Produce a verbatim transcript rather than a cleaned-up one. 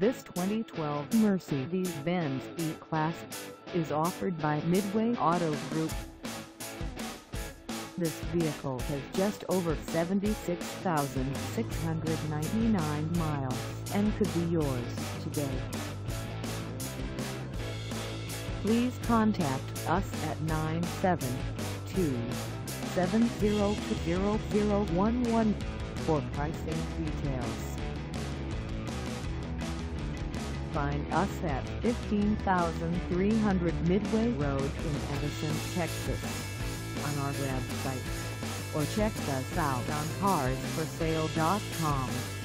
This twenty twelve Mercedes-Benz E-Class is offered by Midway Auto Group. This vehicle has just over seventy-six thousand six hundred ninety-nine miles and could be yours today. Please contact us at nine seven two, seven zero two, zero zero one one for pricing details. Find us at fifteen thousand three hundred Midway Road in Addison, Texas, on our website, or check us out on cars for sale dot com.